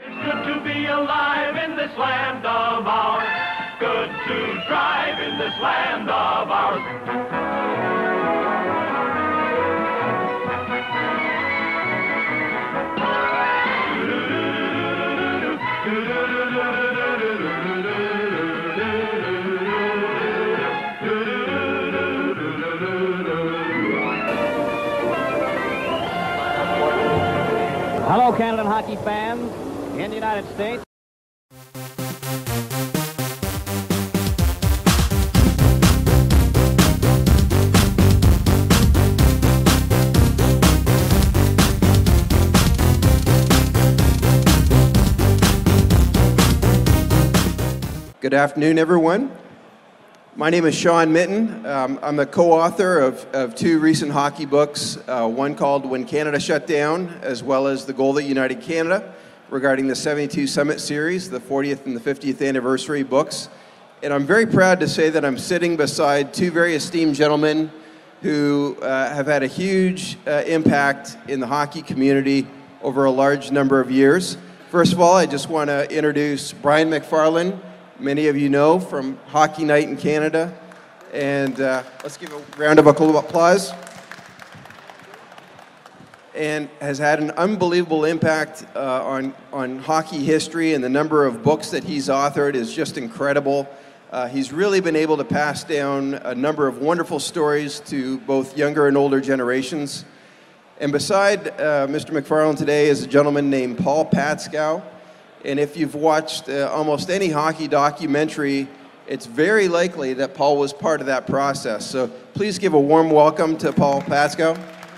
It's good to be alive in this land of ours. Good to drive in this land of ours. Hello, Canadian hockey fans in the United States. Good afternoon, everyone. My name is Sean Mitton. I'm the co-author of two recent hockey books, one called When Canada Shut Down, as well as The Goal That United Canada, regarding the 72 Summit Series, the 40th and the 50th anniversary books. And I'm very proud to say that I'm sitting beside two very esteemed gentlemen who have had a huge impact in the hockey community over a large number of years. First of all, I just want to introduce Brian McFarlane. Many of you know from Hockey Night in Canada. And let's give a round of applause. And has had an unbelievable impact on hockey history, and the number of books that he's authored is just incredible. He's really been able to pass down a number of wonderful stories to both younger and older generations. And beside Mr. McFarlane today is a gentleman named Paul Patskou. And if you've watched almost any hockey documentary, it's very likely that Paul was part of that process. So please give a warm welcome to Paul Patskou.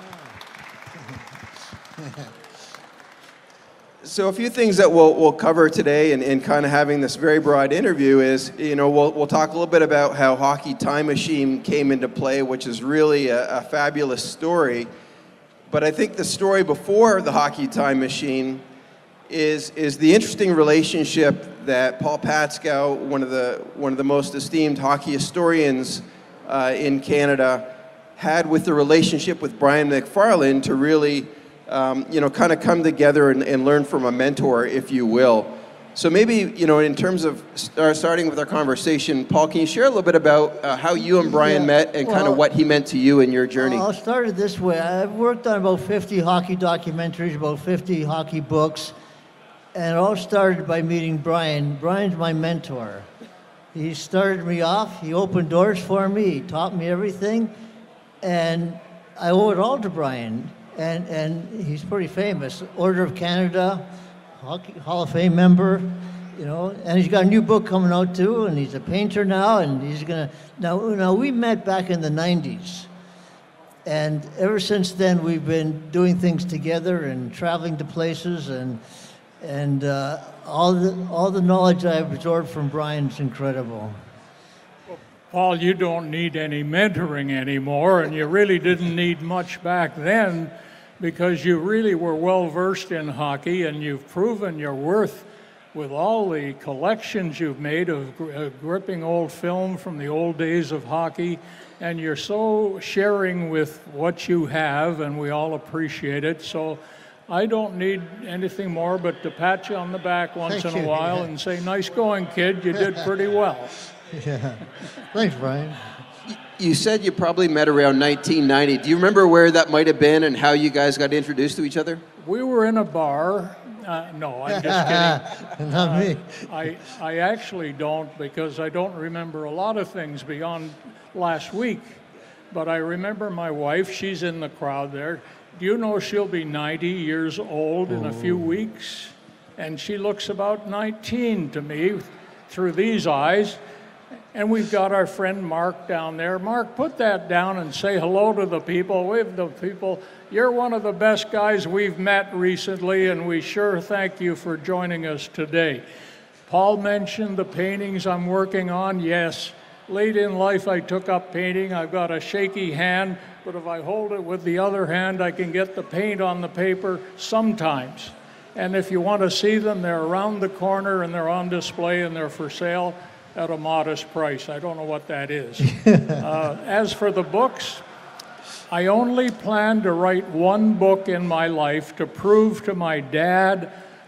So a few things that we'll cover today in kind of having this very broad interview is, we'll talk a little bit about how Hockey Time Machine came into play, which is really a fabulous story. But I think the story before the Hockey Time Machine is the interesting relationship that Paul Patskou, one of the most esteemed hockey historians in Canada, had with the relationship with Brian McFarlane to really, kind of come together and learn from a mentor, if you will. So maybe, in terms of starting with our conversation, Paul, can you share a little bit about how you and Brian met and kind of what he meant to you in your journey? I'll start it this way. I've worked on about 50 hockey documentaries, about 50 hockey books. And it all started by meeting Brian. Brian's my mentor. He started me off, he opened doors for me, he taught me everything, and I owe it all to Brian. And he's pretty famous. Order of Canada, Hockey Hall of Fame member, and he's got a new book coming out too, and he's a painter now, and he's gonna, now we met back in the 90s. And ever since then, we've been doing things together and traveling to places, and all the knowledge I've absorbed from Brian's incredible. Well, Paul, you don't need any mentoring anymore, and you really didn't need much back then because you really were well versed in hockey, and you've proven your worth with all the collections you've made of gripping old film from the old days of hockey, and you're so sharing with what you have, and we all appreciate it. So I don't need anything more but to pat you on the back once in a while and say, nice going, kid, you did pretty well. Yeah. Thanks, Brian. You said you probably met around 1990. Do you remember where that might have been and how you guys got introduced to each other? We were in a bar. No, I'm just kidding. Not me. I actually don't, because I don't remember a lot of things beyond last week. But I remember my wife, she's in the crowd there. Do you know she'll be 90 years old in a few weeks? And she looks about 19 to me through these eyes. And we've got our friend Mark down there. Mark, put that down and say hello to the people. You're one of the best guys we've met recently, and we sure thank you for joining us today. Paul mentioned the paintings I'm working on. Yes, late in life I took up painting. I've got a shaky hand, but if I hold it with the other hand, I can get the paint on the paper sometimes. And if you want to see them, they're around the corner and they're on display and they're for sale at a modest price. I don't know what that is. As for the books, I only plan to write one book in my life to prove to my dad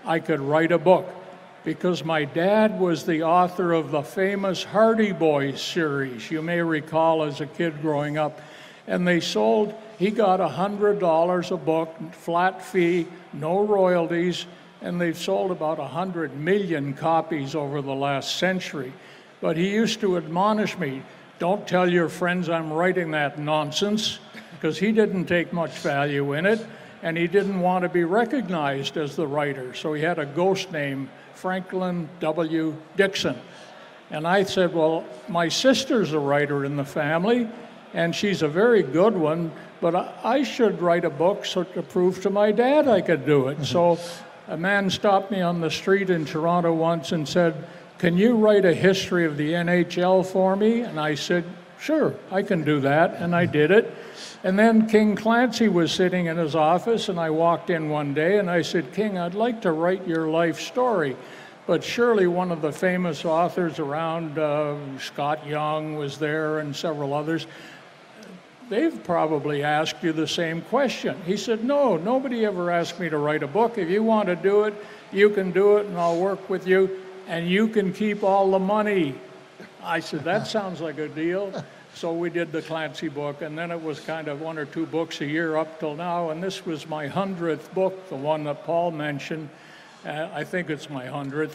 I could write a book, because my dad was the author of the famous Hardy Boys series, you may recall as a kid growing up. And he got $100 a book, flat fee, no royalties, and they've sold about 100 million copies over the last century. But he used to admonish me, don't tell your friends I'm writing that nonsense, because he didn't take much value in it, and he didn't want to be recognized as the writer. So he had a ghost name, Franklin W. Dixon. And I said, well, my sister's a writer in the family, and she's a very good one, but I should write a book to prove to my dad I could do it. So a man stopped me on the street in Toronto once and said, can you write a history of the NHL for me? And I said, sure, I can do that, and I did it. And then King Clancy was sitting in his office, and I walked in one day, and I said, King, I'd like to write your life story. But surely one of the famous authors around, Scott Young was there and several others, they've probably asked you the same question. He said, no, nobody ever asked me to write a book. If you want to do it, you can do it, and I'll work with you, and you can keep all the money. I said, that sounds like a deal. So we did the Clancy book, and then it was kind of 1 or 2 books a year up till now, and this was my 100th book, the one that Paul mentioned. I think it's my 100th,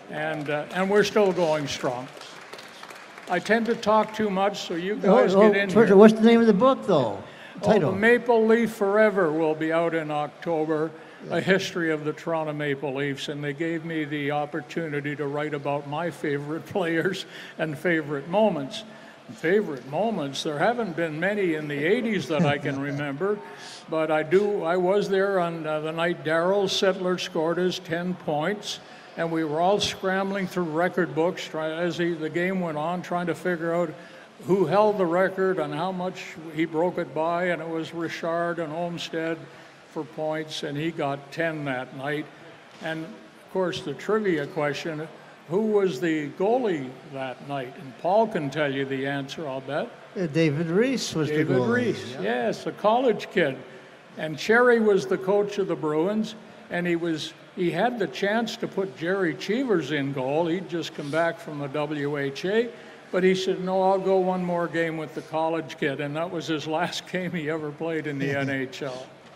and we're still going strong. I tend to talk too much, so you guys get in here. What's the name of the book, though? The Maple Leaf Forever will be out in October, a history of the Toronto Maple Leafs, and they gave me the opportunity to write about my favorite players and favorite moments. Favorite moments, there haven't been many in the 80s that I can remember, but I was there on the night Darryl Sittler scored his 10 points, and we were all scrambling through record books as the game went on, trying to figure out who held the record and how much he broke it by, and it was Richard and Olmsted for points, and he got 10 that night. And of course the trivia question, who was the goalie that night? And Paul can tell you the answer, I'll bet. David Reese was the goalie. David Reese, yes, a college kid. And Cherry was the coach of the Bruins, and he had the chance to put Jerry Cheevers in goal. He'd just come back from the WHA, but he said, no, I'll go one more game with the college kid, and that was his last game he ever played in the NHL.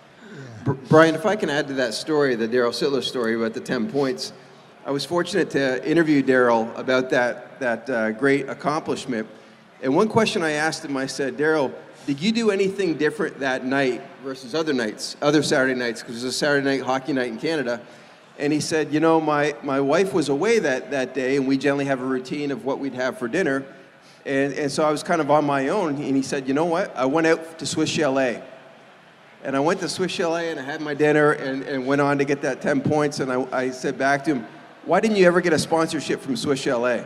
Brian, if I can add to that story, the Darryl Sittler story about the 10 points, I was fortunate to interview Darryl about that great accomplishment. And one question I asked him, I said, Darryl, did you do anything different that night versus other nights, other Saturday nights, because it was a Saturday night hockey night in Canada? And he said, you know, my wife was away that day, and we generally have a routine of what we'd have for dinner. And so I was kind of on my own. And he said, you know what? I went out to Swiss Chalet. And I went to Swiss Chalet, and I had my dinner and went on to get that 10 points. And I said back to him, why didn't you ever get a sponsorship from Swiss Chalet?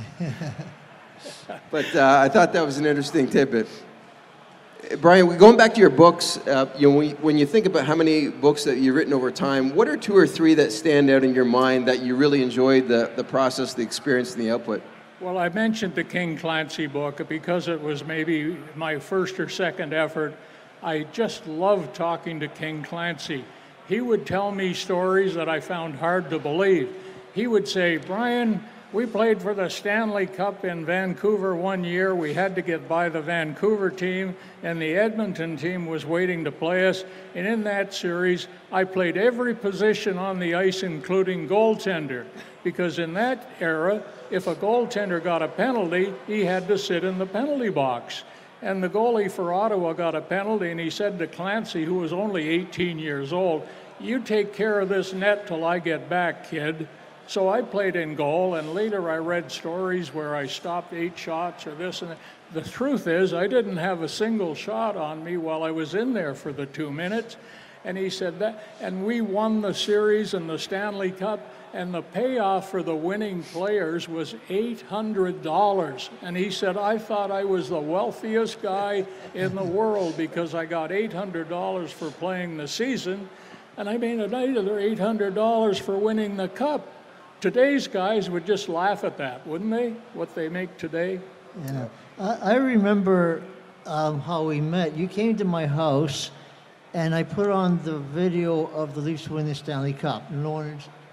But I thought that was an interesting tidbit. Brian, going back to your books, when you think about how many books that you've written over time, what are 2 or 3 that stand out in your mind that you really enjoyed the process, the experience, and the output? Well, I mentioned the King Clancy book because it was maybe my first or second effort. I just loved talking to King Clancy. He would tell me stories that I found hard to believe. He would say, Brian, we played for the Stanley Cup in Vancouver one year. We had to get by the Vancouver team, and the Edmonton team was waiting to play us. And in that series, I played every position on the ice, including goaltender, because in that era, if a goaltender got a penalty, he had to sit in the penalty box. And the goalie for Ottawa got a penalty, and he said to Clancy, who was only 18 years old, you take care of this net till I get back, kid. So I played in goal, and later I read stories where I stopped 8 shots or this and that. The truth is, I didn't have a single shot on me while I was in there for the 2 minutes. And he said that, and we won the series and the Stanley Cup, and the payoff for the winning players was $800. And he said, I thought I was the wealthiest guy in the world because I got $800 for playing the season, and I made another $800 for winning the cup. Today's guys would just laugh at that, wouldn't they? What they make today? Yeah. I remember how we met. You came to my house, and I put on the video of the Leafs winning the Stanley Cup. No one had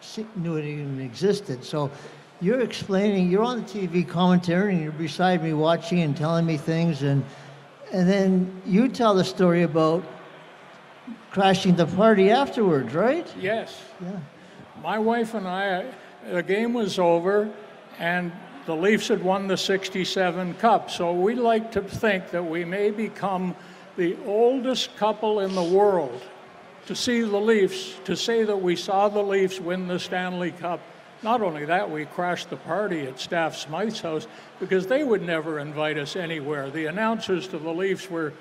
knew it even existed. So you're explaining, you're on the TV commentary, and you're beside me watching and telling me things, and then you tell the story about crashing the party afterwards, right? Yes. Yeah. My wife and I, the game was over, and the Leafs had won the '67 Cup. So we like to think that we may become the oldest couple in the world to see the Leafs, to say that we saw the Leafs win the Stanley Cup. Not only that, we crashed the party at Staff Smythe's house because they would never invite us anywhere. The announcers to the Leafs were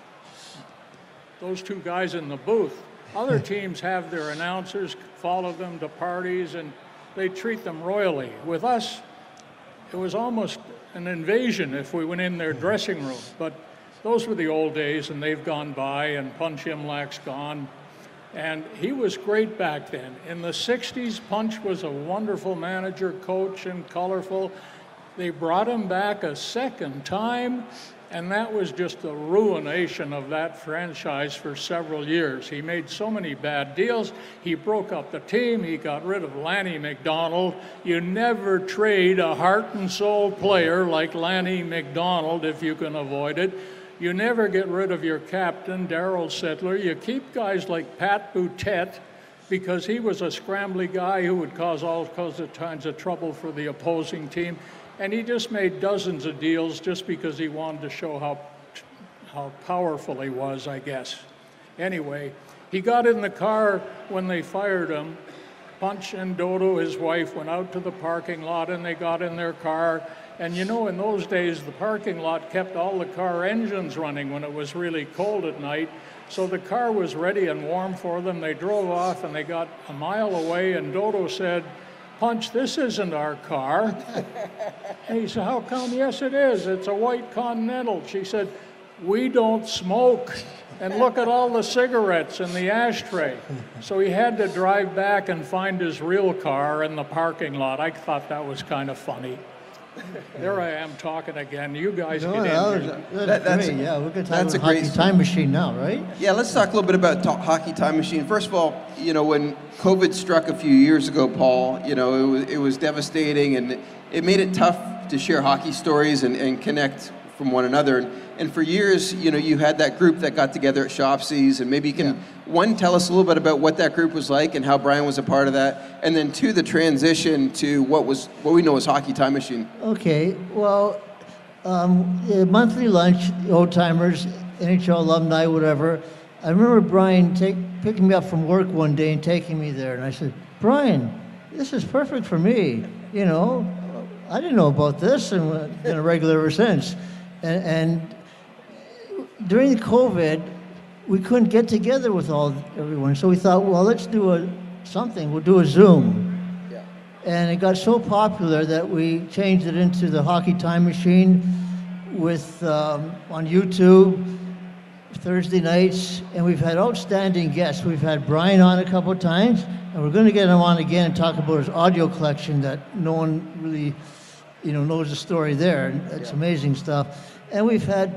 those two guys in the booth. Other teams have their announcers, follow them to parties, and they treat them royally. With us, it was almost an invasion if we went in their dressing room. But those were the old days, and they've gone by, and Punch Imlach's gone. And he was great back then. In the 60s, Punch was a wonderful manager, coach, and colorful. They brought him back a second time, and that was just the ruination of that franchise for several years. He made so many bad deals. He broke up the team. He got rid of Lanny McDonald. You never trade a heart and soul player like Lanny McDonald if you can avoid it. You never get rid of your captain, Darryl Sittler. You keep guys like Pat Boutet because he was a scrambly guy who would cause all kinds of trouble for the opposing team. And he just made dozens of deals just because he wanted to show how powerful he was, I guess. Anyway, he got in the car when they fired him. Punch and Dodo, his wife, went out to the parking lot and they got in their car. And you know, in those days, the parking lot kept all the car engines running when it was really cold at night. So the car was ready and warm for them. They drove off and they got a mile away, and Dodo said, "Punch, this isn't our car." And he said, "How come?" "Yes, it is. It's a white Continental." She said, "We don't smoke. And look at all the cigarettes in the ashtray." So he had to drive back and find his real car in the parking lot. I thought that was kind of funny. There I am talking again. You guys get in here. That's great. Yeah, we're going to talk about Hockey Time Machine now, right? Yeah, let's talk a little bit about Hockey Time Machine. First of all, you know, when COVID struck a few years ago, Paul, you know, it was devastating, and it made it tough to share hockey stories and connect from one another. And for years, you know, you had that group that got together at Shopsies, and maybe you can, one, tell us a little bit about what that group was like and how Brian was a part of that, and then two, the transition to what we know as Hockey Time Machine. Okay, well, monthly lunch, old timers, NHL alumni, whatever. I remember Brian picking me up from work one day and taking me there, and I said, "Brian, this is perfect for me. You know, I didn't know about this, and been a regular ever since." And during the COVID, we couldn't get together with everyone, so we thought, well, let's do something. We'll do a Zoom. Yeah. And it got so popular that we changed it into the Hockey Time Machine with on YouTube Thursday nights, and we've had outstanding guests. We've had Brian on a couple of times, and we're going to get him on again and talk about his audio collection that no one really, you know, knows the story there. It's amazing stuff. And we've had,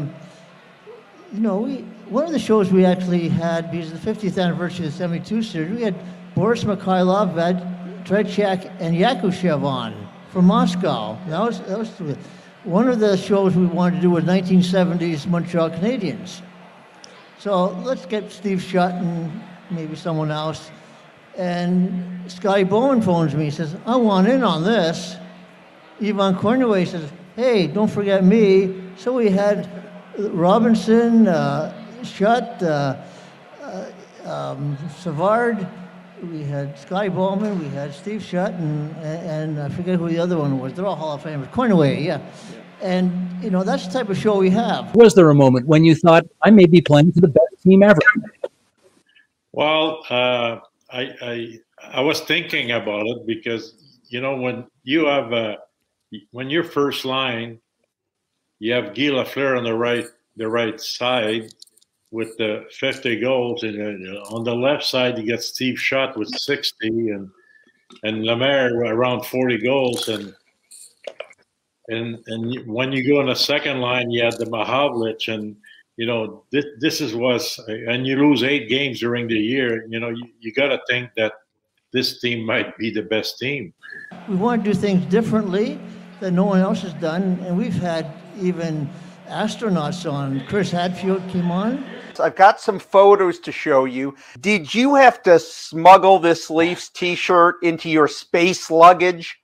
you know, one of the shows we actually had, because of the 50th anniversary of the 72 series, we had Boris Mikhailov, Tretiak, and Yakushev on from Moscow. That was one of the shows we wanted to do was 1970s Montreal Canadiens. So let's get Steve Shutt and maybe someone else. And Scotty Bowman phones me. He says, "I want in on this." Yvonne Cornway says, "Hey, don't forget me." So we had Robinson, Shutt, Savard, we had Scotty Bowman, we had Steve Shutt, and I forget who the other one was. They're all Hall of Famers. Cornway, yeah. And, you know, that's the type of show we have. Was there a moment when you thought, I may be playing for the best team ever? Well, I was thinking about it because, you know, when you have when you're first line, you have Guy Lafleur on the right side with the 50 goals, and on the left side you get Steve Shutt with 60, and Lemaire around 40 goals, and when you go on the second line, you had the Mahavlich, and you know this was, and you lose 8 games during the year. You know, you got to think that this team might be the best team. We want to do things differently that no one else has done, and we've had even astronauts on. Chris Hadfield came on. I've got some photos to show you. Did you have to smuggle this Leafs t-shirt into your space luggage?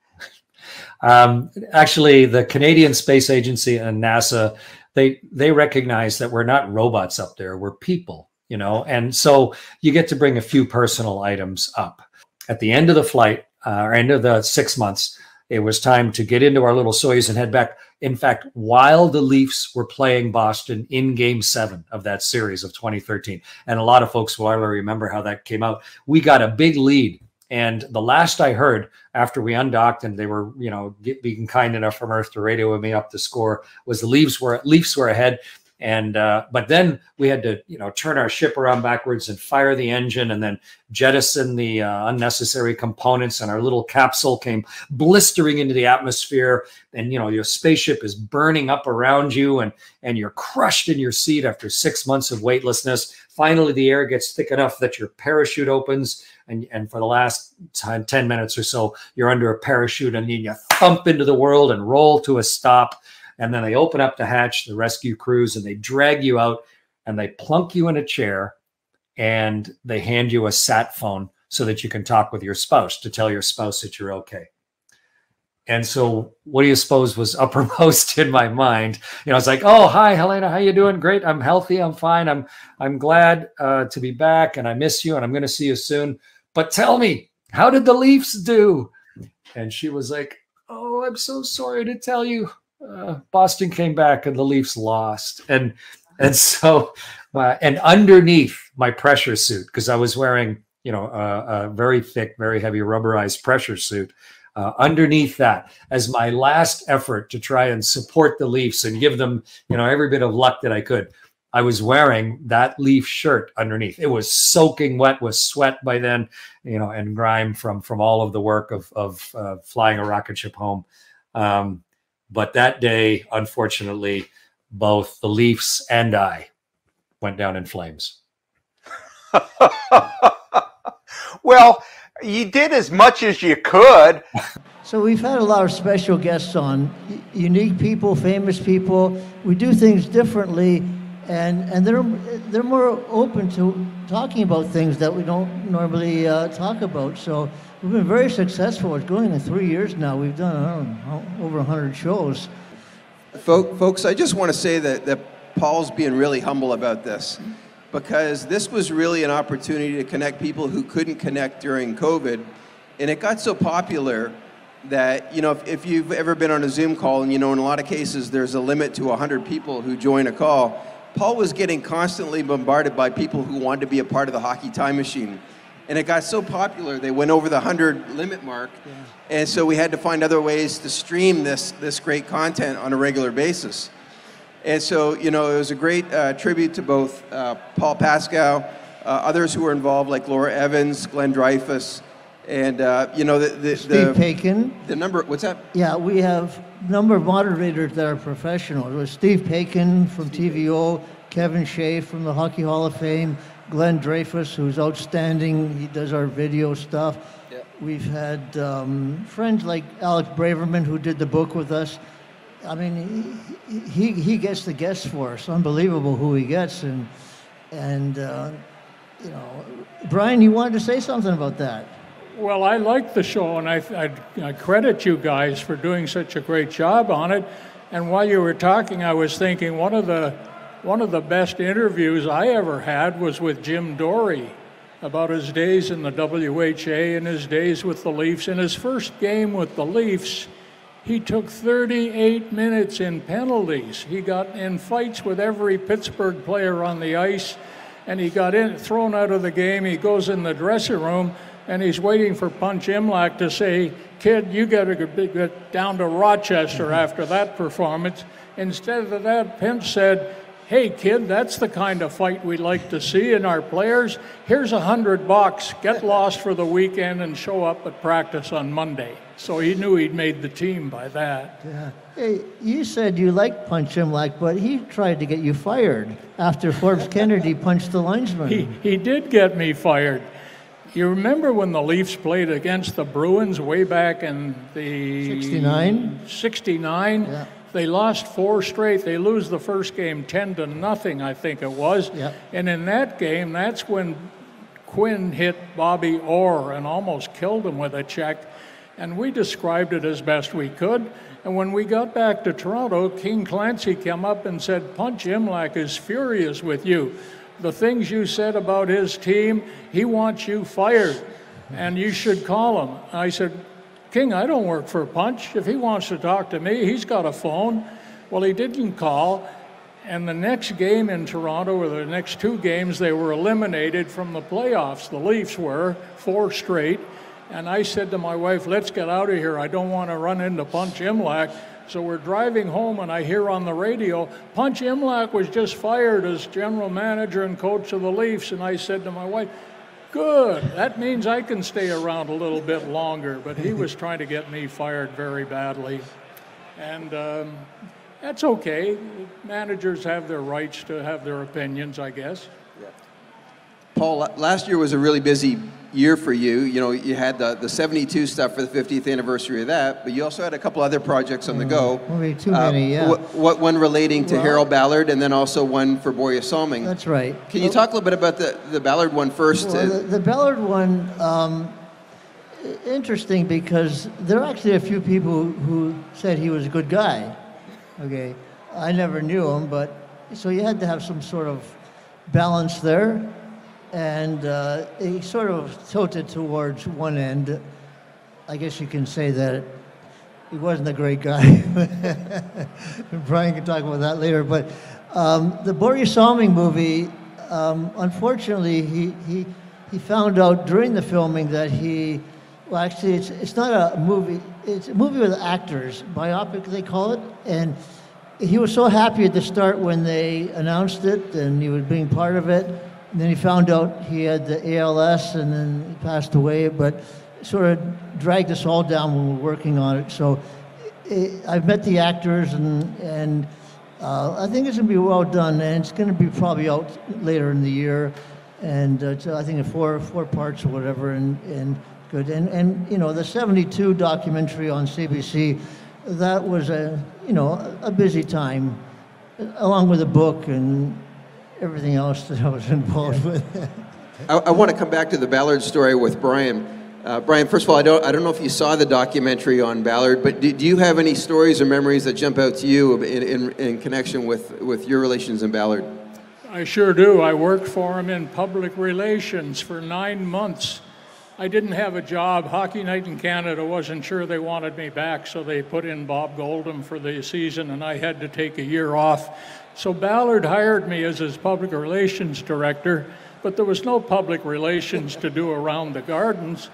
Actually, the Canadian Space Agency and NASA, they recognize that we're not robots up there, we're people, you know, and so you get to bring a few personal items up. At the end of the flight, or end of the 6 months, it was time to get into our little Soyuz and head back. In fact, while the Leafs were playing Boston in Game 7 of that series of 2013, and a lot of folks will already remember how that came out, we got a big lead. And the last I heard after we undocked and they were, you know, being kind enough from Earth to radio me up the score was the Leafs were ahead. And but then we had to, you know, turn our ship around backwards and fire the engine and then jettison the unnecessary components. And our little capsule came blistering into the atmosphere. And, you know, your spaceship is burning up around you and you're crushed in your seat after 6 months of weightlessness. Finally, the air gets thick enough that your parachute opens. And for the last 10 minutes or so, you're under a parachute and then you thump into the world and roll to a stop. And then they open up the hatch, the rescue crews, and they drag you out and they plunk you in a chair and they hand you a sat phone so that you can talk with your spouse to tell your spouse that you're okay. And so what do you suppose was uppermost in my mind? You know, it's like, oh, hi, Helena, how you doing? Great. I'm healthy. I'm fine. I'm glad to be back and I miss you and I'm going to see you soon. But tell me, how did the Leafs do? And she was like, oh, I'm so sorry to tell you. Boston came back and the Leafs lost. And so, and underneath my pressure suit, because I was wearing, you know, a very thick, very heavy rubberized pressure suit, underneath that, as my last effort to try and support the Leafs and give them, you know, every bit of luck that I could, I was wearing that Leaf shirt underneath. It was soaking wet with sweat by then, you know, and grime from all of the work of flying a rocket ship home. But that day, unfortunately, both the Leafs and I went down in flames. Well, you did as much as you could. So we've had a lot of special guests on, unique people, famous people. We do things differently, and they're more open to talking about things that we don't normally talk about. So we've been very successful. It's going in 3 years now. We've done, I don't know, over 100 shows. Folks, I just want to say that Paul's being really humble about this, because this was really an opportunity to connect people who couldn't connect during COVID. And it got so popular that, you know, if you've ever been on a Zoom call, and, you know, in a lot of cases, there's a limit to 100 people who join a call. Paul was getting constantly bombarded by people who wanted to be a part of the Hockey Time Machine. And it got so popular, they went over the 100 limit mark. Yeah. And so we had to find other ways to stream this great content on a regular basis. And so, you know, it was a great tribute to both Paul Patskou, others who were involved, like Laura Evans, Glenn Dreyfus, and, you know, Steve Paikin. The number, what's that? Yeah, we have a number of moderators that are professionals. It was Steve Paikin from TVO, Kevin Shea from the Hockey Hall of Fame, Glenn Dreyfus, who's outstanding. He does our video stuff. Yeah. We've had friends like Alex Braverman, who did the book with us. I mean, he gets the guests for us. Unbelievable who he gets. And you know, Brian, you wanted to say something about that. Well, I like the show, and I credit you guys for doing such a great job on it. And while you were talking, I was thinking one of the best interviews I ever had was with Jim Dorey about his days in the WHA and his days with the Leafs. In his first game with the Leafs, he took 38 minutes in penalties. He got in fights with every Pittsburgh player on the ice, and he got thrown out of the game. He goes in the dressing room, and he's waiting for Punch Imlach to say, "Kid, you got to get down to Rochester after that performance." Instead of that, Pinch said, "Hey, kid, that's the kind of fight we like to see in our players. Here's $100. Get lost for the weekend and show up at practice on Monday." So he knew he'd made the team by that. Yeah. Hey, you said you liked Punch Imlach, but he tried to get you fired after Forbes Kennedy punched the linesman. He did get me fired. You remember when the Leafs played against the Bruins way back in the 69? 69? Yeah. They lost 4 straight. They lose the first game 10-0, I think it was. Yeah. And in that game, that's when Quinn hit Bobby Orr and almost killed him with a check. And we described it as best we could. And when we got back to Toronto, King Clancy came up and said, Punch Imlach is furious with you. The things you said about his team, he wants you fired, and you should call him. I said, King, I don't work for Punch. If he wants to talk to me, he's got a phone. Well, he didn't call, and the next game in Toronto, or the next 2 games, they were eliminated from the playoffs. The Leafs were, 4 straight, and I said to my wife, let's get out of here. I don't want to run into Punch Imlach. So we're driving home, and I hear on the radio, Punch Imlach was just fired as general manager and coach of the Leafs. And I said to my wife, good, that means I can stay around a little bit longer. But he was trying to get me fired very badly. And that's okay. Managers have their rights to have their opinions, I guess. Paul, last year was a really busy year for you. You know, you had the 72 stuff for the 50th anniversary of that, but you also had a couple other projects on the go. Maybe too many, yeah. What one relating to Harold Ballard, and then also one for Borja Salming. That's right. Can you talk a little bit about the Ballard one first? Well, the Ballard one, interesting because there are actually a few people who said he was a good guy. Okay, I never knew him, but so you had to have some sort of balance there. And he sort of tilted towards one end. I guess you can say that he wasn't a great guy. Brian can talk about that later. But the Borja Salming movie, unfortunately, he found out during the filming that well, actually, it's not a movie. It's a movie with actors, biopic they call it. And he was so happy at the start when they announced it and he was being part of it. And then he found out he had the ALS, and then he passed away. But it sort of dragged us all down when we were working on it. So I've met the actors, and I think it's going to be well done. And it's going to be probably out later in the year. And I think in four parts or whatever, and good. And you know, the 72 documentary on CBC, that was a busy time, along with the book and everything else that I was involved with. I want to come back to the Ballard story with Brian. Brian, first of all, I don't know if you saw the documentary on Ballard, but do you have any stories or memories that jump out to you in connection with your relations in Ballard? I sure do. I worked for him in public relations for 9 months. I didn't have a job. Hockey Night in Canada wasn't sure they wanted me back, so they put in Bob Goldham for the season, and I had to take a year off. So Ballard hired me as his public relations director, but there was no public relations to do around the gardens.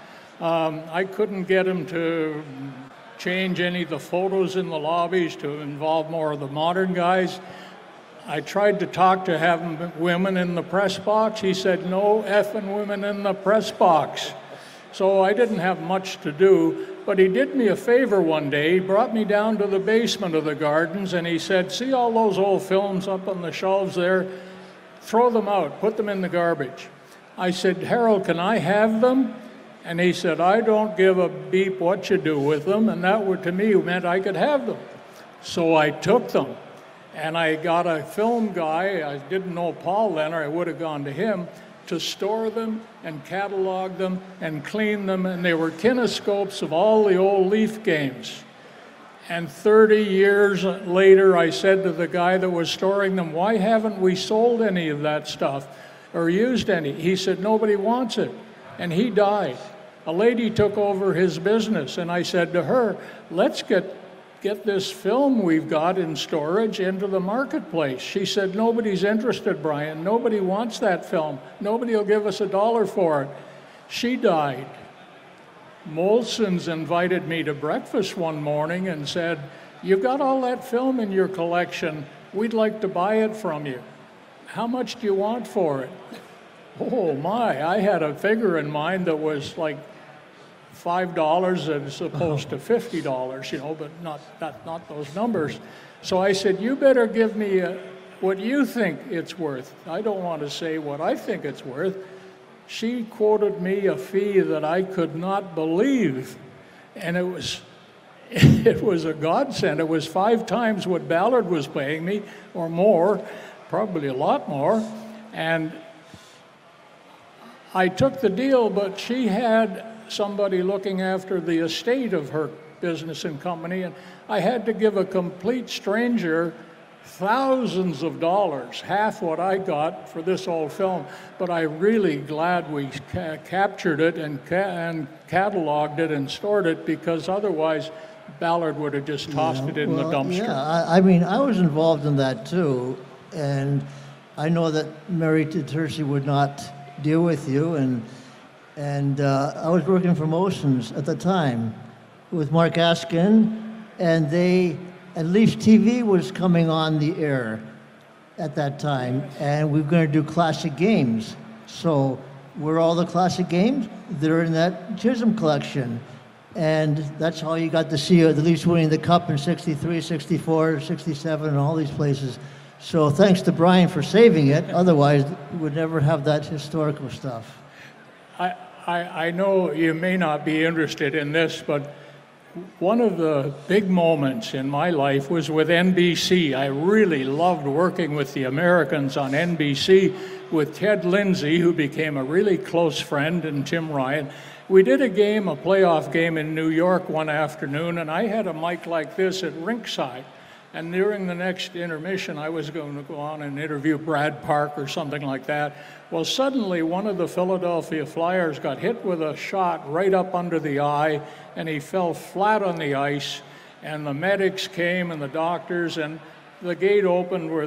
I couldn't get him to change any of the photos in the lobbies to involve more of the modern guys. I tried to talk to having women in the press box. He said, no effing women in the press box. So I didn't have much to do, but he did me a favor one day. He brought me down to the basement of the gardens and he said, see all those old films up on the shelves there? Throw them out, put them in the garbage. I said, Harold, can I have them? And he said, I don't give a beep what you do with them. And that would, to me, meant I could have them. So I took them. And I got a film guy, I didn't know Paul then, or I would have gone to him, to store them and catalog them and clean them. And they were kinescopes of all the old Leaf games. And 30 years later, I said to the guy that was storing them, why haven't we sold any of that stuff or used any? He said, nobody wants it. And he died. A lady took over his business. And I said to her, let's get this film we've got in storage into the marketplace. She said, nobody's interested, Brian. Nobody wants that film. Nobody will give us $1 for it. She died. Molson's invited me to breakfast one morning and said, you've got all that film in your collection. We'd like to buy it from you. How much do you want for it? Oh my, I had a figure in mind that was like $5 as opposed to $50, you know, but not those numbers. So I said, you better give me what you think it's worth. I don't want to say what I think it's worth. she quoted me a fee that I could not believe. And it was a godsend. It was 5 times what Ballard was paying me, or more, probably a lot more. And I took the deal, but she had somebody looking after the estate of her business and company, and I had to give a complete stranger thousands of dollars, half what I got for this old film. But I'm really glad we captured it and cataloged it and stored it, because otherwise Ballard would have just tossed it in the dumpster. Yeah, I mean, I was involved in that too, and I know that Mary Tercy would not deal with you, and I was working for Motions at the time with Mark Askin, and at least TV was coming on the air at that time, and we were going to do classic games. So where are all the classic games? They're in that Chisholm collection. And that's how you got to see the Leafs winning the Cup in 63, 64, 67, and all these places. So thanks to Brian for saving it. Otherwise, we would never have that historical stuff. I know you may not be interested in this, but one of the big moments in my life was with NBC. I really loved working with the Americans on NBC, with Ted Lindsay, who became a really close friend, and Tim Ryan. We did a playoff game in New York one afternoon, and I had a mic like this at Rinkside. And during the next intermission, I was going to go on and interview Brad Park or something like that. Well, suddenly one of the Philadelphia Flyers got hit with a shot right up under the eye, and he fell flat on the ice. And the medics came and the doctors, and the gate opened where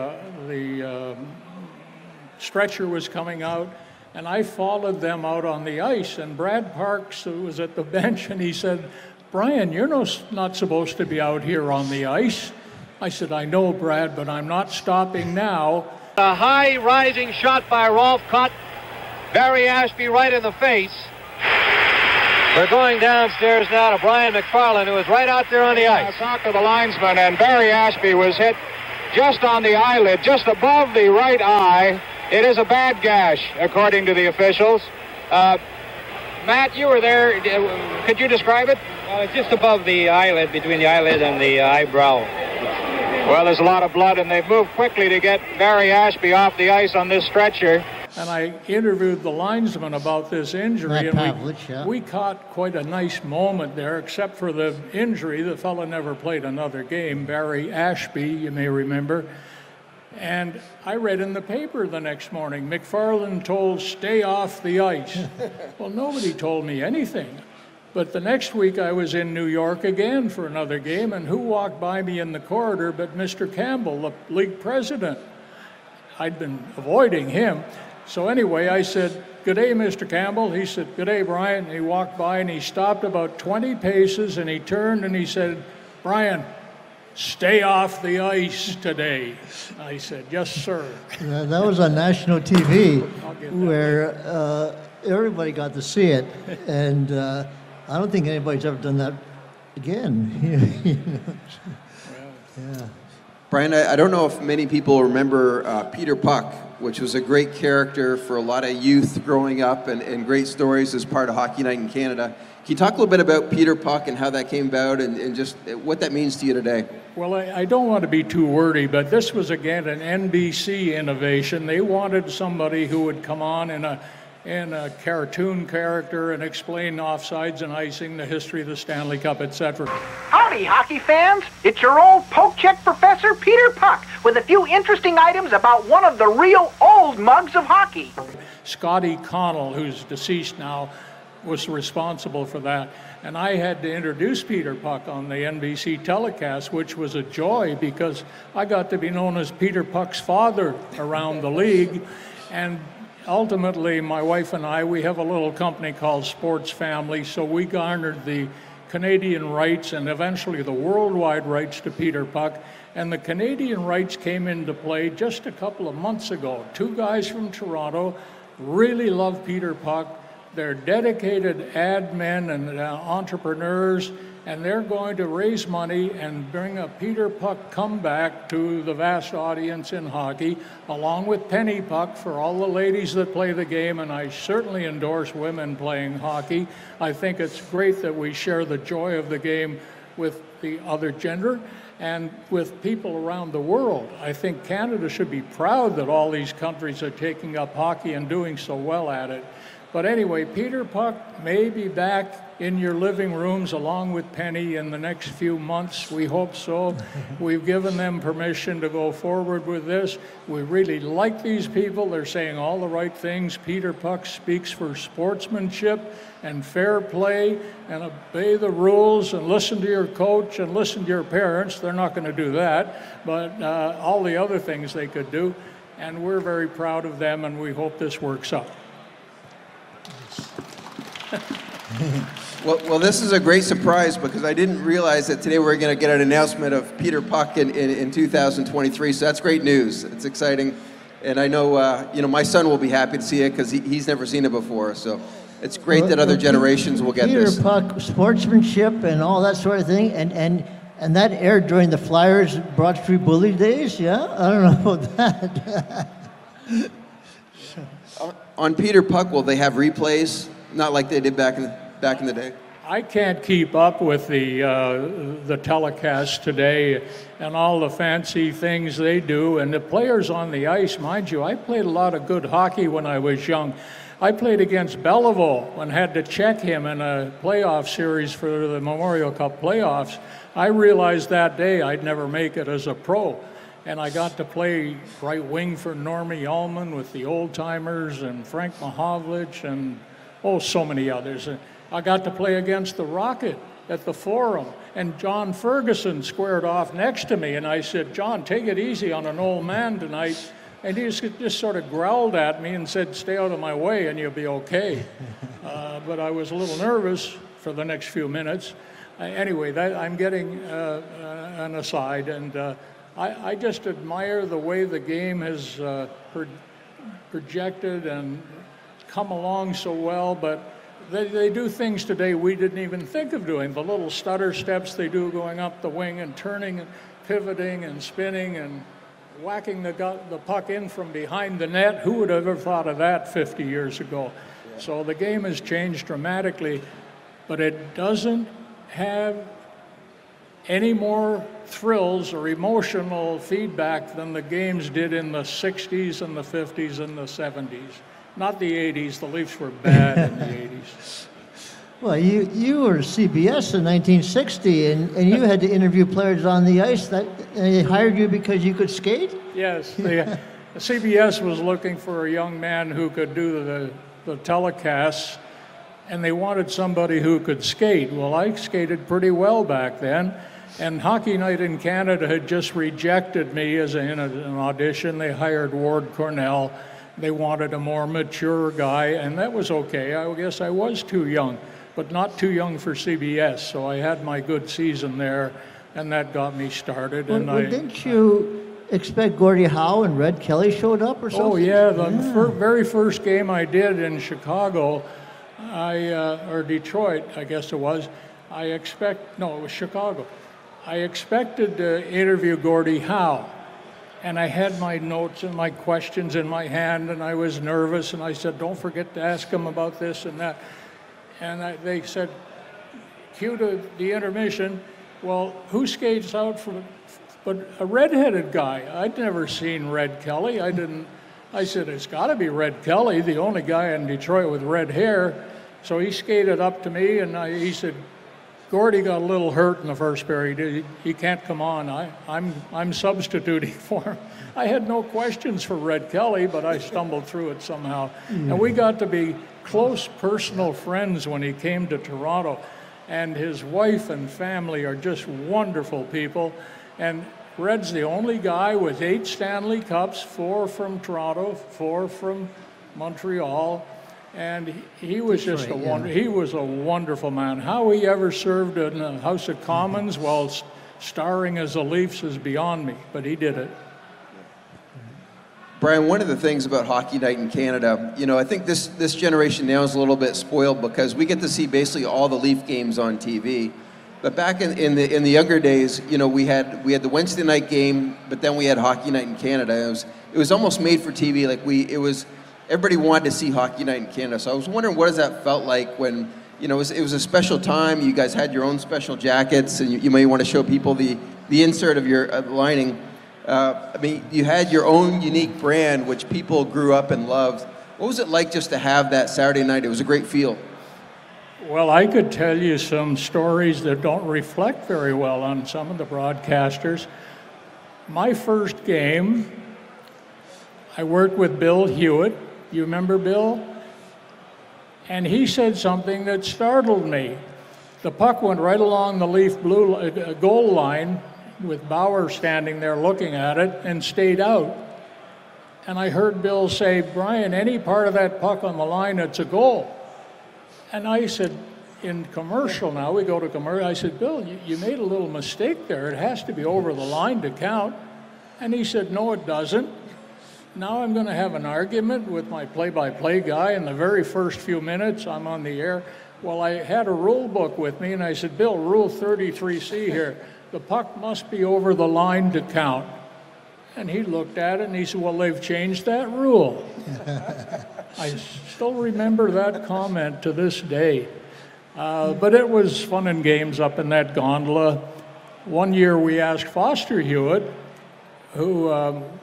the stretcher was coming out. And I followed them out on the ice. And Brad Parks, who was at the bench, and he said, "Brian, you're not supposed to be out here on the ice." I said, "I know, Brad, but I'm not stopping now." A high rising shot by Rolf caught Barry Ashby right in the face. We're going downstairs now to Brian McFarlane, who is right out there on the ice. Talk to the linesman, and Barry Ashby was hit just on the eyelid, just above the right eye. It is a bad gash, according to the officials. Matt, you were there. Could you describe it? Well, it's just above the eyelid, between the eyelid and the eyebrow. Well, there's a lot of blood, and they've moved quickly to get Barry Ashby off the ice on this stretcher. And I interviewed the linesman about this injury, and we caught quite a nice moment there, except for the injury. The fellow never played another game, Barry Ashby, you may remember. And I read in the paper the next morning, McFarlane told, "Stay off the ice." Well, nobody told me anything. But the next week I was in New York again for another game, and who walked by me in the corridor but Mr. Campbell, the league president. I'd been avoiding him. So anyway, I said, "Good day, Mr. Campbell." He said, "Good day, Brian." And he walked by and he stopped about 20 paces and he turned and he said, "Brian, stay off the ice today." I said, "Yes, sir." That was on national TV where everybody got to see it. And I don't think anybody's ever done that again. Yeah. Brian, I don't know if many people remember Peter Puck, which was a great character for a lot of youth growing up, and great stories as part of Hockey Night in Canada. Can you talk a little bit about Peter Puck and how that came about, and just what that means to you today? Well, I don't want to be too wordy, but this was, again, an NBC innovation. They wanted somebody who would come on in a cartoon character and explain offsides and icing, the history of the Stanley Cup, etc. Howdy, hockey fans. It's your old poke-check professor, Peter Puck, with a few interesting items about one of the real old mugs of hockey. Scotty Connell, who's deceased now, was responsible for that. And I had to introduce Peter Puck on the NBC telecast, which was a joy because I got to be known as Peter Puck's father around the league. And ultimately, my wife and I, we have a little company called Sports Family, so we garnered the Canadian rights and eventually the worldwide rights to Peter Puck. And the Canadian rights came into play just a couple of months ago. 2 guys from Toronto really love Peter Puck. They're dedicated ad men and entrepreneurs, and they're going to raise money and bring a Peter Puck comeback to the vast audience in hockey, along with Penny Puck for all the ladies that play the game, and I certainly endorse women playing hockey. I think it's great that we share the joy of the game with the other gender and with people around the world. I think Canada should be proud that all these countries are taking up hockey and doing so well at it. But anyway, Peter Puck may be back in your living rooms along with Penny in the next few months. We hope so. We've given them permission to go forward with this. We really like these people. They're saying all the right things. Peter Puck speaks for sportsmanship and fair play and obey the rules and listen to your coach and listen to your parents. They're not going to do that, but all the other things they could do. And we're very proud of them, and we hope this works out. Well, this is a great surprise because I didn't realize that today we're going to get an announcement of Peter Puck in 2023. So that's great news. It's exciting, and I know my son will be happy to see it because he's never seen it before. So it's great that other generations will get this. Peter Puck, sportsmanship, and all that sort of thing, and that aired during the Flyers Broad Street Bully days. Yeah, I don't know about that. On Peter Puck, will they have replays? Not like they did back in the day? I can't keep up with the telecast today and all the fancy things they do. And the players on the ice, mind you, I played a lot of good hockey when I was young. I played against Belleville and had to check him in a playoff series for the Memorial Cup playoffs. I realized that day I'd never make it as a pro. And I got to play right wing for Normie Ullman with the Old Timers and Frank Mahovlich and so many others. And I got to play against the Rocket at the Forum, and John Ferguson squared off next to me, and I said, "John, take it easy on an old man tonight." And he just sort of growled at me and said, "Stay out of my way and you'll be okay." But I was a little nervous for the next few minutes. Anyway, I'm getting an aside, and I just admire the way the game has projected and come along so well, but they do things today we didn't even think of doing. The little stutter steps they do going up the wing and turning and pivoting and spinning and whacking the puck in from behind the net. Who would have ever thought of that 50 years ago? Yeah. So the game has changed dramatically, but it doesn't have any more thrills or emotional feedback than the games did in the 60s and the 50s and the 70s. Not the 80s. The Leafs were bad in the 80s. Well, you were CBS in 1960, and you had to interview players on the ice. And they hired you because you could skate? Yes. CBS was looking for a young man who could do the telecasts, and they wanted somebody who could skate. Well, I skated pretty well back then, and Hockey Night in Canada had just rejected me in an audition. They hired Ward Cornell. They wanted a more mature guy, and that was okay. I guess I was too young, but not too young for CBS, so I had my good season there, and that got me started. Didn't you expect Gordie Howe and Red Kelly showed up or something? Oh, yeah. The very first game I did in Chicago, or Detroit, I guess it was, it was Chicago. I expected to interview Gordie Howe. And I had my notes and my questions in my hand, and I was nervous, and I said, "Don't forget to ask him about this and that." And they said, cue to the intermission, "Well, who skates out but a redheaded guy?" I'd never seen Red Kelly. I said, "It's got to be Red Kelly, the only guy in Detroit with red hair." So he skated up to me, and he said, "Gordie got a little hurt in the first period. He can't come on. I'm substituting for him." I had no questions for Red Kelly, but I stumbled through it somehow. And we got to be close personal friends when he came to Toronto. And his wife and family are just wonderful people. And Red's the only guy with 8 Stanley Cups, 4 from Toronto, 4 from Montreal. And he was just he was a wonderful man. How he ever served in the House of Commons while starring as a Leafs is beyond me, but he did it. Brian, one of the things about Hockey Night in Canada, I think this generation now is a little bit spoiled because we get to see basically all the Leaf games on TV. But back in the younger days, you know, we had the Wednesday night game, but then we had Hockey Night in Canada. It was almost made for TV. Like everybody wanted to see Hockey Night in Canada. So I was wondering, what does that felt like when, you know, it was a special time. You guys had your own special jackets, and you may want to show people the insert of your lining. I mean, you had your own unique brand, which people grew up and loved. What was it like just to have that Saturday night? It was a great feel. Well, I could tell you some stories that don't reflect very well on some of the broadcasters. My first game, I worked with Bill Hewitt. You remember Bill? And he said something that startled me. The puck went right along the Leaf blue goal line with Bauer standing there looking at it and stayed out. And I heard Bill say, "Brian, any part of that puck on the line, it's a goal." And I said, in commercial now, we go to commercial, I said, "Bill, you made a little mistake there. It has to be over the line to count." And he said, "No, it doesn't." Now I'm going to have an argument with my play-by-play guy in the very first few minutes I'm on the air. Well, I had a rule book with me, and I said, "Bill, Rule 33C here, the puck must be over the line to count." And he looked at it and he said, "Well, they've changed that rule." I still remember that comment to this day. But it was fun and games up in that gondola. One year we asked Foster Hewitt, who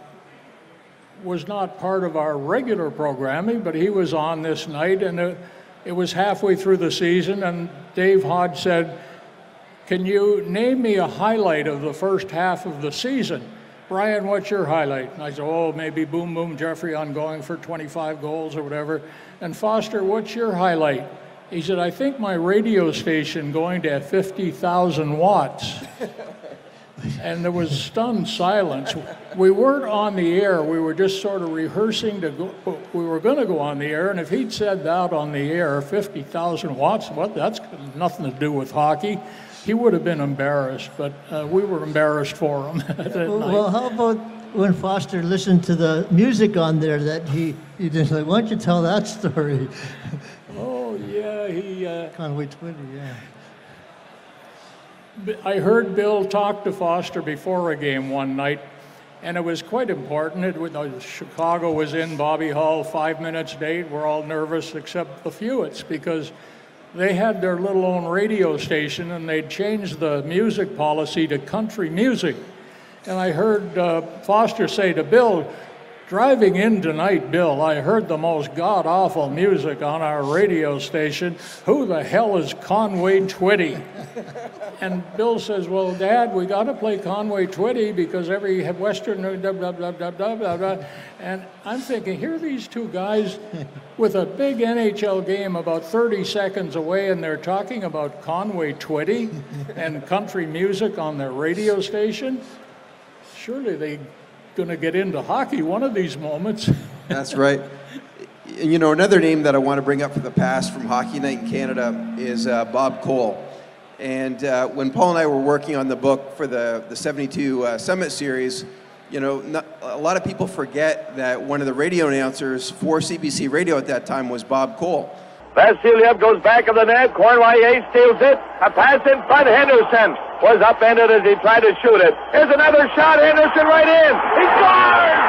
was not part of our regular programming, but he was on this night, and it was halfway through the season, and Dave Hodge said, "Can you name me a highlight of the first half of the season? Brian, what's your highlight?" And I said, "Oh, maybe Boom Boom Jeffrey on going for 25 goals or whatever." And Foster, "What's your highlight?" He said, "I think my radio station going to 50,000 watts. And there was stunned silence. We weren't on the air. We were just sort of rehearsing to go. We were going to go on the air, and if he'd said that on the air, 50,000 watts, what? That's nothing to do with hockey. He would have been embarrassed, but we were embarrassed for him that night. Well, how about when Foster listened to the music on there that he just like, "Why don't you tell that story?" Oh, yeah, he... Conway Twitty, yeah. I heard Bill talk to Foster before a game one night, and it was quite important. Chicago was in Bobby Hall 5 minutes late. We're all nervous except the Fewitts, because they had their little own radio station, and they'd changed the music policy to country music. And I heard Foster say to Bill, "Driving in tonight, Bill, I heard the most god-awful music on our radio station. Who the hell is Conway Twitty?" And Bill says, "Well, Dad, we got to play Conway Twitty because every Western, blah, blah, blah, blah, blah, blah, blah." And I'm thinking, here are these two guys with a big NHL game about 30 seconds away, and they're talking about Conway Twitty and country music on their radio station. Surely they're going to get into hockey one of these moments. That's right. You know, another name that I want to bring up for the past from Hockey Night in Canada is Bob Cole. And when Paul and I were working on the book for the 72 Summit Series, you know, a lot of people forget that one of the radio announcers for CBC Radio at that time was Bob Cole. Vasiliev goes back of the net. Cornelier steals it. A pass in front. Henderson was upended as he tried to shoot it. Here's another shot. Henderson right in. He scores!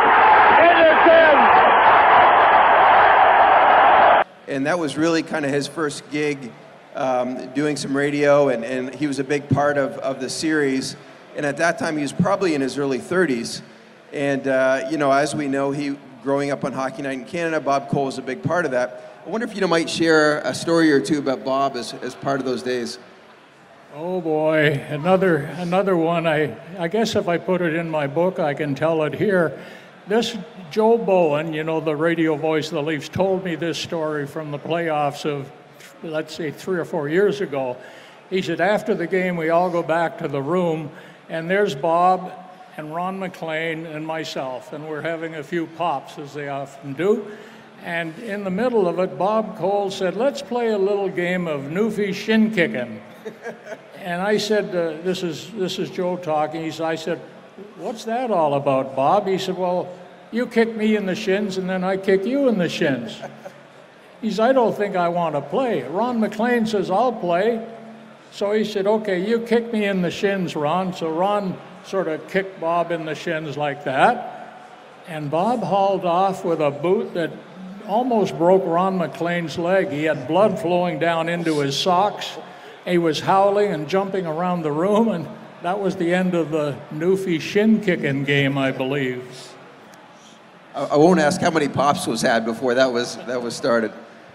Henderson! And that was really kind of his first gig doing some radio, and he was a big part of the series. And at that time, he was probably in his early 30s. And, you know, as we know, growing up on Hockey Night in Canada, Bob Cole was a big part of that. I wonder if you might share a story or two about Bob as part of those days. Oh boy, another one. I guess if I put it in my book, I can tell it here. This Joe Bowen, you know, the radio voice of the Leafs, told me this story from the playoffs of, let's say, 3 or 4 years ago. He said, after the game, we all go back to the room, and there's Bob and Ron McFarlane and myself, and we're having a few pops, as they often do. And in the middle of it, Bob Cole said, "Let's play a little game of Newfie shin kicking." And I said, this is Joe talking. I said, "What's that all about, Bob?" He said, "Well, you kick me in the shins, and then I kick you in the shins." He said, "I don't think I want to play." Ron McFarlane says, "I'll play." So he said, okay, you kick me in the shins, Ron. So Ron sort of kicked Bob in the shins like that. And Bob hauled off with a boot that almost broke Ron McLean's leg. He had blood flowing down into his socks. He was howling and jumping around the room, and that was the end of the Newfie shin kicking game, I believe. I won't ask how many pops was had before that was started.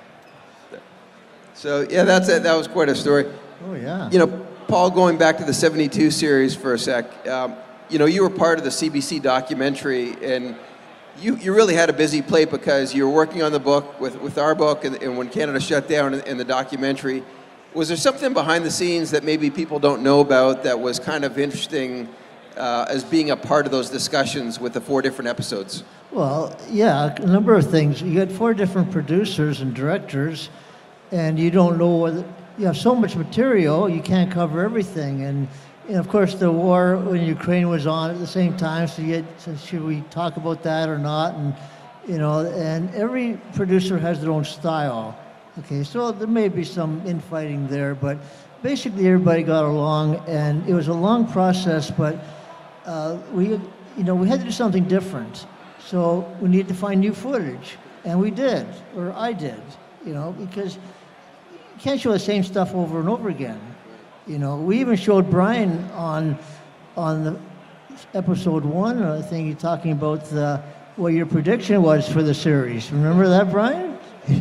So yeah, that's it. That was quite a story. Oh yeah. You know, Paul, going back to the '72 series for a sec. You know, you were part of the CBC documentary, and you really had a busy plate because you were working on the book with our book, and when Canada shut down in the documentary. Was there something behind the scenes that maybe people don't know about that was kind of interesting as being a part of those discussions with the 4 different episodes? Well, yeah, a number of things. You had 4 different producers and directors, and you don't know whether you have so much material, you can't cover everything. And of course, the war in Ukraine was on at the same time, so you said, should we talk about that or not? And you know, and every producer has their own style. Okay, so there may be some infighting there, but basically everybody got along, and it was a long process. But we had to do something different. So we needed to find new footage, and we did, or I did. You know, because you can't show the same stuff over and over again. You know, we even showed Brian on the episode 1. I think you're talking about what your prediction was for the series. Remember that, Brian?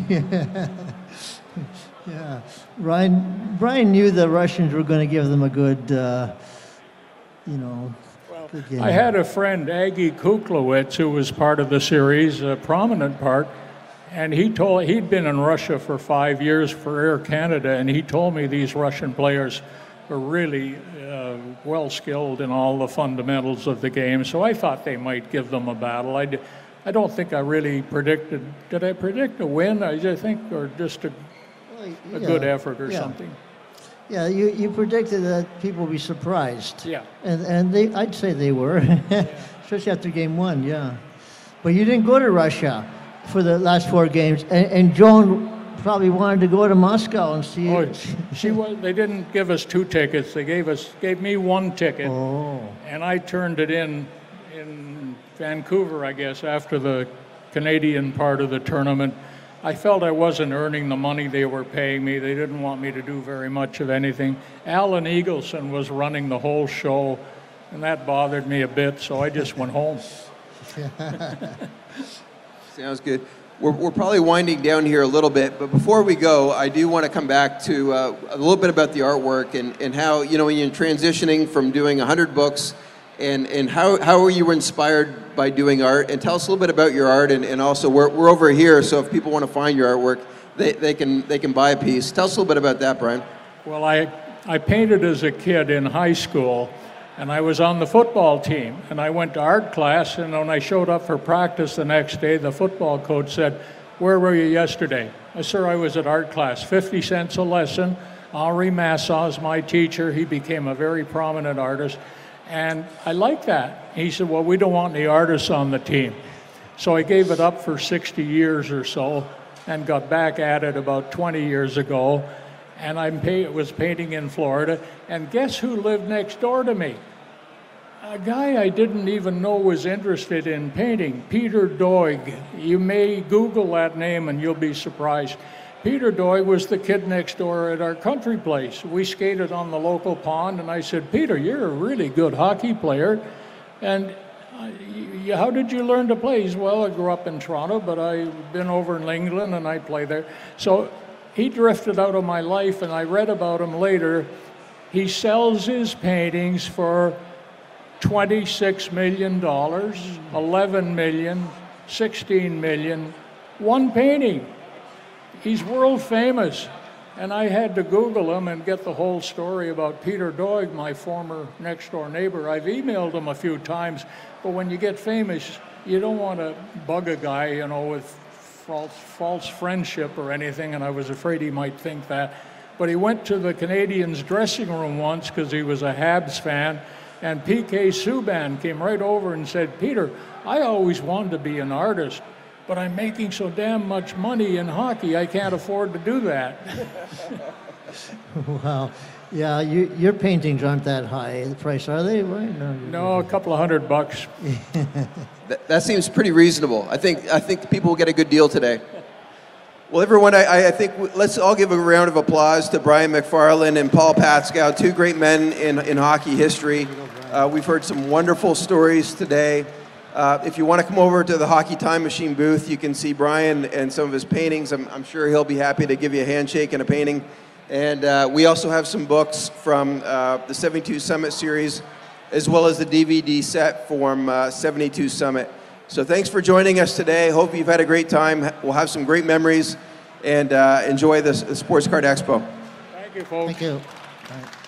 Yeah, Brian knew the Russians were going to give them a good, good game. I had a friend, Aggie Kuklowitz, who was part of the series, a prominent part, and he'd been in Russia for 5 years for Air Canada, and he told me these Russian players were really well skilled in all the fundamentals of the game, so I thought they might give them a battle. I don't think I really predicted. Did I predict a win? I think, or just a good effort or something. Yeah, you predicted that people would be surprised. Yeah. And I'd say they were, especially after game 1. Yeah, but you didn't go to Russia for the last 4 games, and Joan probably wanted to go to Moscow and see. Oh, they didn't give us 2 tickets. They gave me 1 ticket, and I turned it in Vancouver, I guess, after the Canadian part of the tournament. I felt I wasn't earning the money they were paying me. They didn't want me to do very much of anything. Alan Eagleson was running the whole show, and that bothered me a bit, so I just went home. Sounds good. We're probably winding down here a little bit, but before we go, I do want to come back to a little bit about the artwork and how, you know, when you're transitioning from doing 100 books, and how were you inspired by doing art? And tell us a little bit about your art, and also we're over here, so if people want to find your artwork, they can buy a piece. Tell us a little bit about that, Brian. Well, I painted as a kid in high school, and I was on the football team, and I went to art class, and when I showed up for practice the next day, the football coach said, "Where were you yesterday?" I said, "Sir, I was at art class, 50 cents a lesson." Henri Masson's my teacher. He became a very prominent artist. And I like that. He said, "Well, we don't want any artists on the team." So I gave it up for 60 years or so and got back at it about 20 years ago. And I was painting in Florida. And guess who lived next door to me? A guy I didn't even know was interested in painting, Peter Doig. You may Google that name and you'll be surprised. Peter Doig was the kid next door at our country place. We skated on the local pond, and I said, "Peter, you're a really good hockey player. And how did you learn to play?" He said, "Well, I grew up in Toronto, but I've been over in England, and I play there." So he drifted out of my life, and I read about him later. He sells his paintings for $26 million, $11 million, $16 million, one painting. He's world famous, and I had to Google him and get the whole story about Peter Doig, my former next-door neighbor. I've emailed him a few times, but when you get famous, you don't want to bug a guy, you know, with false friendship or anything, and I was afraid he might think that. But he went to the Canadiens' dressing room once because he was a Habs fan, and P.K. Subban came right over and said, "Peter, I always wanted to be an artist, but I'm making so damn much money in hockey, I can't afford to do that." Wow. Yeah, your paintings aren't that high. The price, are they? Right? No, a couple of $100. That seems pretty reasonable. I think people will get a good deal today. Well, everyone, I think let's all give a round of applause to Brian McFarlane and Paul Patskou, two great men in hockey history. We've heard some wonderful stories today. If you want to come over to the Hockey Time Machine booth, you can see Brian and some of his paintings. I'm sure he'll be happy to give you a handshake and a painting. And we also have some books from the 72 Summit series, as well as the DVD set from 72 Summit. So thanks for joining us today. Hope you've had a great time. We'll have some great memories, and enjoy the Sports Card Expo. Thank you, folks. Thank you.